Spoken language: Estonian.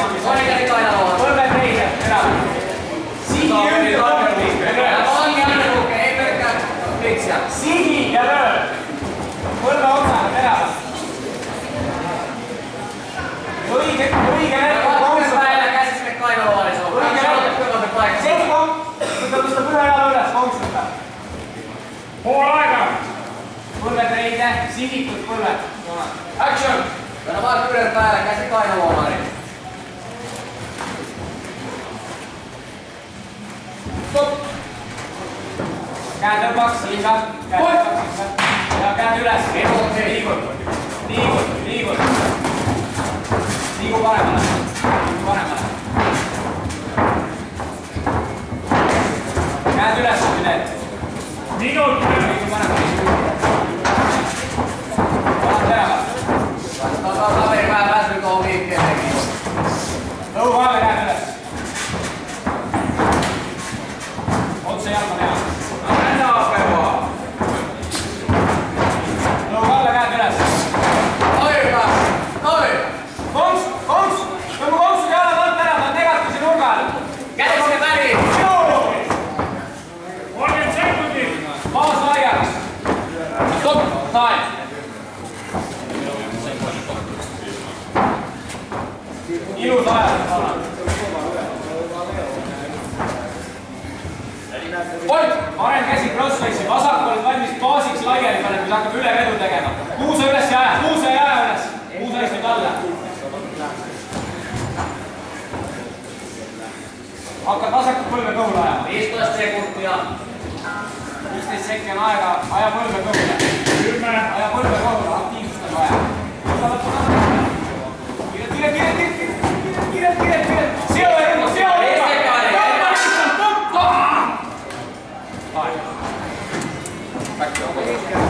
Toinen käsi kainaloon. Põlve teise, terävä. Sihi yhtä torniin. Ongi aina lukee, ei pelkkää liksiä. Sihi ja löö. Põlve otsaan, terävä. Õige Vaatame päällä käsi sinne kainaloon, niin se on. Kõrvalta paikassa. Mutta tuosta pyhä jala ylös, konksutta. Puol aika. Põlve teise, sihitut põlve. Action! Kannaa vaan kyyrän päällä, käsi kainaloon, Mari. Stop! Kääntö kaksi, lisää. Kääntö kaksi. Ja käänty ylös. Liikut. Liiku paremmalla. Käänty ylös, yleensä. Liiku paremmalla. Palat terävä. Kaveri vähän väsyy tuohon liikkeeseenkin. Lou vahve käänty ylös. Otsa jalka terävä. Mennä apevaa. Lou vahve käänty ylös. Kongs! Joku kongsu jalat on terävä, negatiivisen nurkaan. Käsi sinne väliin. Joo! 30 sekuntia. Paus laajakas. Stop. Time. Ilus ajatus. Point! Maren käsi crossface'i. Vasak olet valmis baasiks laiali peale, kui sa hakkab ülevedu tegema. Kuuse üles ja aja. Kuuse ja aja üles. Kuuse istud alla. Hakkad vasakut põlve kõhule ajama. 15 sekuntia. 15 sekki on aega. Aja põlve kõhule. 10. Aja põlve kõhule. Aktiivsust on vaja. Kiiret. Seo ergu. Back.